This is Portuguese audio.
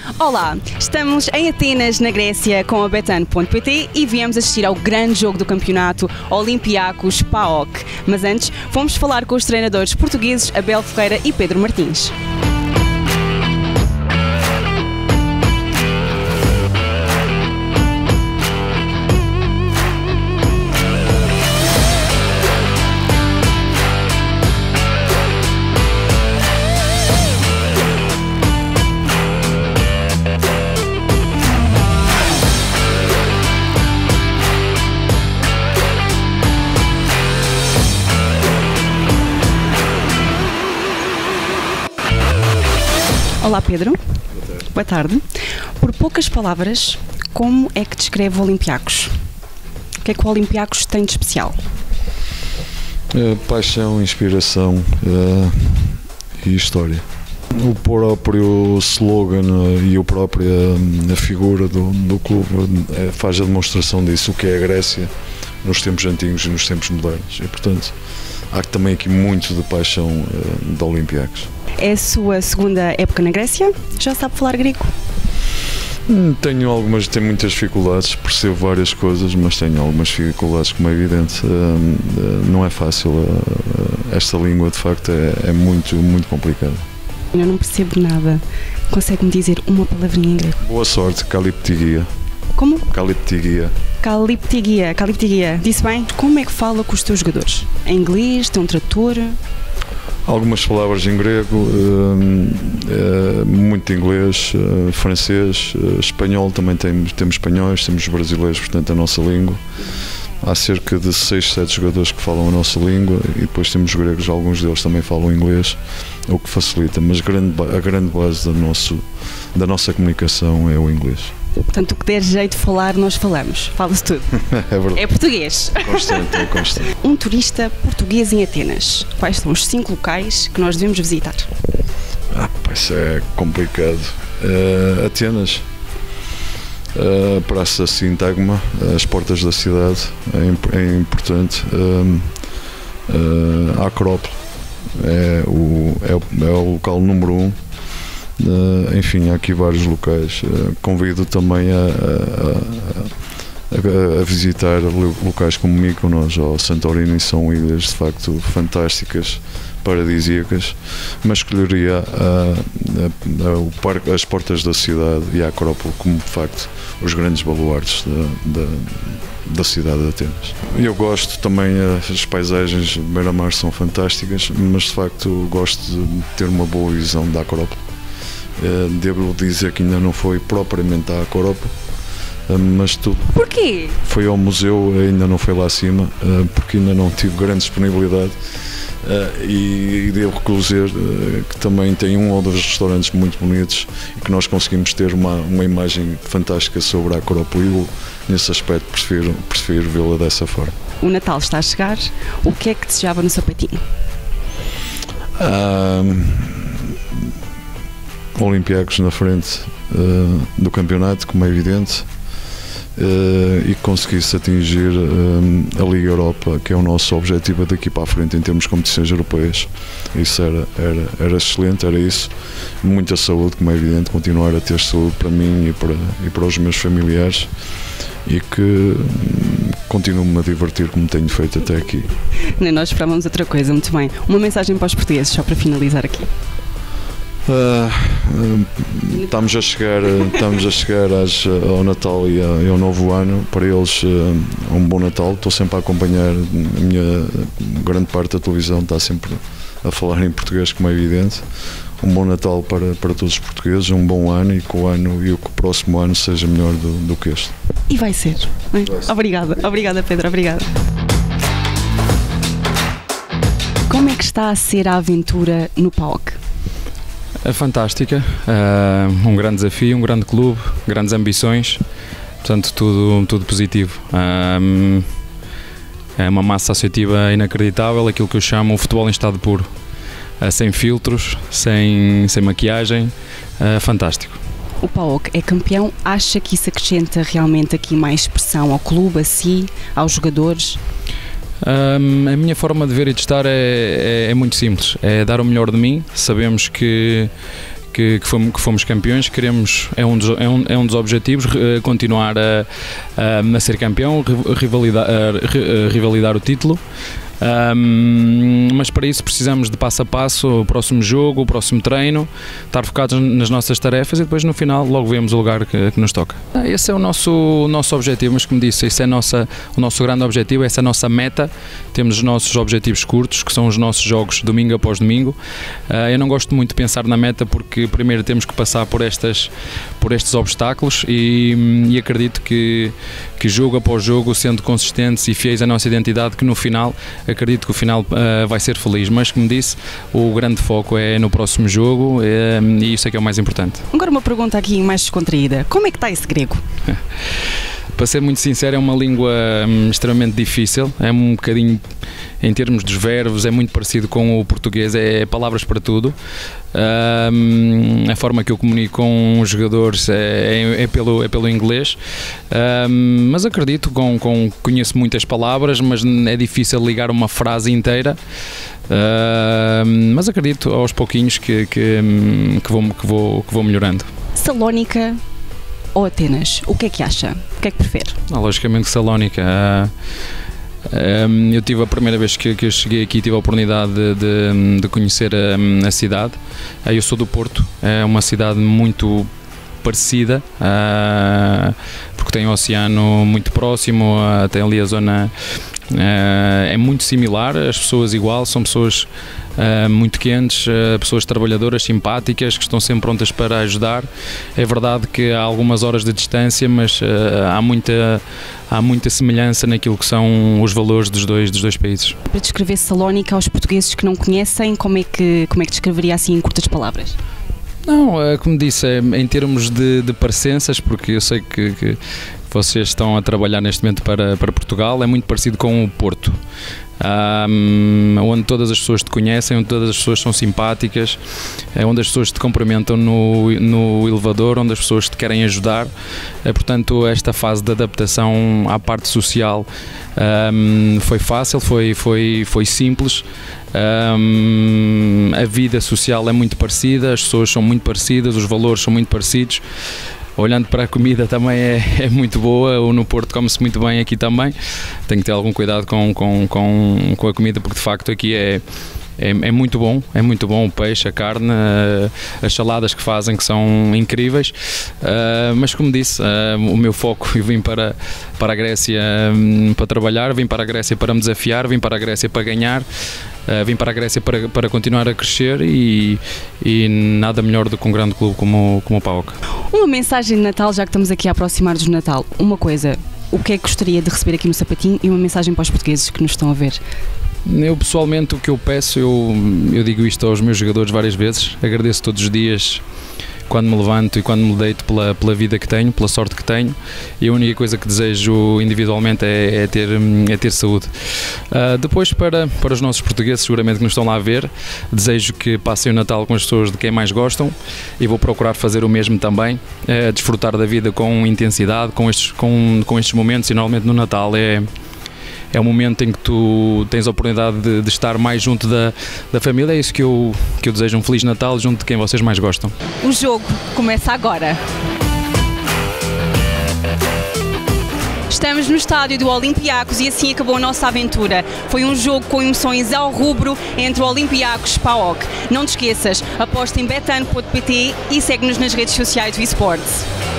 Olá, estamos em Atenas, na Grécia, com a Betano.pt e viemos assistir ao grande jogo do campeonato Olympiacos PAOK. Mas antes, fomos falar com os treinadores portugueses Abel Ferreira e Pedro Martins. Olá Pedro, boa tarde. Por poucas palavras, como é que descreve o Olympiacos? O que é que o Olympiacos tem de especial? Paixão, inspiração e história. O próprio slogan e a própria figura do clube faz a demonstração disso, o que é a Grécia nos tempos antigos e nos tempos modernos. E, portanto, há também aqui muito de paixão de Olympiacos. É a sua segunda época na Grécia? Já sabe falar grego? Tenho muitas dificuldades, percebo várias coisas, mas tenho algumas dificuldades, como é evidente. Não é fácil, esta língua de facto é muito complicada. Eu não percebo nada. Consegue-me dizer uma palavrinha em grego? Boa sorte, Kaliptigia. Como? Kaliptigia. Kaliptigia. Disse bem? Como é que fala com os teus jogadores? Em inglês? Tem um tradutor? Algumas palavras em grego, muito inglês, francês, espanhol, também temos espanhóis, temos brasileiros, portanto a nossa língua. Há cerca de 6, 7 jogadores que falam a nossa língua e depois temos gregos, alguns deles também falam inglês, o que facilita, mas a grande base da nossa comunicação é o inglês. Portanto, o que der jeito de falar, nós falamos. Fala-se tudo. É verdade. É português. É constante. Um turista português em Atenas. Quais são os 5 locais que nós devemos visitar? Isso é complicado. Atenas, a Praça Sintagma, as portas da cidade, é importante. A Acrópole é o local número 1. Enfim, há aqui vários locais. Convido também a visitar locais como Mykonos ou Santorini. São ilhas de facto fantásticas, paradisíacas, mas escolheria as portas da cidade e a Acrópole como de facto os grandes baluartes da cidade de Atenas. Eu gosto também, as paisagens de beira-mar são fantásticas, mas de facto gosto de ter uma boa visão da Acrópole. Devo dizer que ainda não foi propriamente à Acrópole, mas tudo. Porquê? Foi ao museu, ainda não foi lá acima, porque ainda não tive grande disponibilidade. E devo dizer que também tem um ou dois restaurantes muito bonitos e que nós conseguimos ter uma imagem fantástica sobre a Acrópole. Eu, nesse aspecto, prefiro vê-la dessa forma. O Natal está a chegar. O que é que desejava no sapatinho? Olympiacos na frente do campeonato, como é evidente, e conseguisse atingir a Liga Europa, que é o nosso objetivo daqui para a frente em termos de competições europeias. Isso era excelente, era isso. Muita saúde, como é evidente, continuar a ter saúde para mim e para os meus familiares, e que continuo-me a divertir como tenho feito até aqui. Nem nós esperávamos outra coisa. Muito bem. Uma mensagem para os portugueses, só para finalizar aqui. Estamos a chegar ao Natal e ao novo ano. Para eles um bom Natal. Estou sempre a acompanhar, a minha grande parte da televisão está sempre a falar em português, como é evidente. Um bom Natal para todos os portugueses, um bom ano, e que o próximo ano seja melhor do que este. E vai ser. Obrigada Pedro, obrigada. Como é que está a ser a aventura no PAOK? É fantástica, um grande desafio, um grande clube, grandes ambições, portanto tudo positivo. É uma massa associativa inacreditável, aquilo que eu chamo o futebol em estado puro, sem filtros, sem maquiagem, fantástico. O PAOK é campeão, acha que isso acrescenta realmente aqui mais expressão ao clube, a si, aos jogadores? A minha forma de ver e de estar é muito simples, é dar o melhor de mim. Sabemos que que fomos campeões, queremos, é um dos objetivos, continuar a ser campeão, revalidar o título. Mas para isso precisamos de passo a passo, o próximo jogo, o próximo treino, estar focados nas nossas tarefas e depois no final logo vemos o lugar que nos toca. Esse é o nosso objetivo, mas como disse, esse é o nosso grande objetivo, essa é a nossa meta. Temos os nossos objetivos curtos, que são os nossos jogos domingo após domingo. Eu não gosto muito de pensar na meta porque primeiro temos que passar por estes obstáculos e acredito que jogo após jogo, sendo consistentes e fiéis à nossa identidade, que no final, acredito que o final vai ser feliz, mas como disse, o grande foco é no próximo jogo e isso é que é o mais importante. Agora uma pergunta aqui mais descontraída, como é que está esse grego? Para ser muito sincero, é uma língua extremamente difícil, é um bocadinho, em termos dos verbos, é muito parecido com o português, é palavras para tudo. A forma que eu comunico com os jogadores é pelo inglês, mas acredito, conheço muitas palavras, mas é difícil ligar uma frase inteira. Mas acredito aos pouquinhos que vou melhorando. Salónica ou Atenas? O que é que acha? O que é que prefere? Logicamente Salónica. Eu tive a primeira vez que eu cheguei aqui, tive a oportunidade de conhecer a cidade. Eu sou do Porto, é uma cidade muito parecida, porque tem o oceano muito próximo, tem ali a zona, é muito similar, as pessoas igual, são pessoas muito quentes, pessoas trabalhadoras, simpáticas, que estão sempre prontas para ajudar. É verdade que há algumas horas de distância, mas há muita semelhança naquilo que são os valores dos dois países. Para descrever Salónica aos portugueses que não conhecem, como é que descreveria assim em curtas palavras? Não, como disse, em termos de parecenças, porque eu sei que vocês estão a trabalhar neste momento para Portugal, é muito parecido com o Porto. Onde todas as pessoas te conhecem, onde todas as pessoas são simpáticas, onde as pessoas te cumprimentam no elevador, onde as pessoas te querem ajudar. Portanto, esta fase de adaptação à parte social foi fácil, foi simples. A vida social é muito parecida, as pessoas são muito parecidas, os valores são muito parecidos. Olhando para a comida também é muito boa, ou no Porto come-se muito bem, aqui também. Tenho que ter algum cuidado com a comida, porque de facto aqui é muito bom o peixe, a carne, as saladas que fazem, que são incríveis. Mas como disse, o meu foco, eu vim para a Grécia para trabalhar, vim para a Grécia para me desafiar, vim para a Grécia para ganhar. Vim para a Grécia para continuar a crescer e nada melhor do que um grande clube como o PAOK. Uma mensagem de Natal, já que estamos aqui a aproximar-nos do Natal. Uma coisa, o que é que gostaria de receber aqui no Sapatinho e uma mensagem para os portugueses que nos estão a ver? Eu pessoalmente, o que eu peço, eu digo isto aos meus jogadores várias vezes, agradeço todos os dias quando me levanto e quando me deito pela vida que tenho, pela sorte que tenho, e a única coisa que desejo individualmente é ter saúde. Depois, para os nossos portugueses, seguramente que nos estão lá a ver, desejo que passem o Natal com as pessoas de quem mais gostam e vou procurar fazer o mesmo também, desfrutar da vida com intensidade, com estes momentos, e normalmente no Natal é um momento em que tu tens a oportunidade de estar mais junto da família. É isso que eu desejo, um Feliz Natal junto de quem vocês mais gostam. O jogo começa agora. Estamos no estádio do Olympiacos e assim acabou a nossa aventura. Foi um jogo com emoções ao rubro entre o Olympiacos e PAOK. Não te esqueças, aposta em betano.pt e segue-nos nas redes sociais do eSports.